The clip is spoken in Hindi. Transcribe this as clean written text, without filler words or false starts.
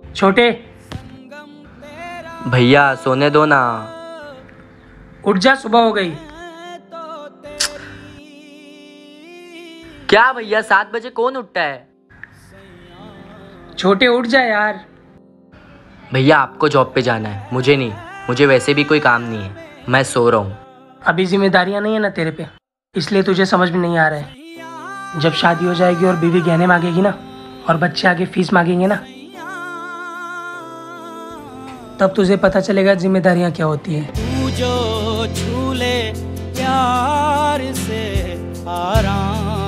छोटे, भैया सोने दो ना। उठ जा, सुबह हो गई। क्या भैया 7 बजे कौन उठता है? छोटे उठ जा यार। भैया आपको जॉब पे जाना है, मुझे नहीं। मुझे वैसे भी कोई काम नहीं है, मैं सो रहा हूँ। अभी जिम्मेदारियां नहीं है ना तेरे पे, इसलिए तुझे समझ में नहीं आ रहा है। जब शादी हो जाएगी और बीवी गहने मांगेगी ना, और बच्चे आगे फीस मांगेंगे ना, तब तुझे पता चलेगा जिम्मेदारियां क्या होती है। तू जो छूले प्यार से आराम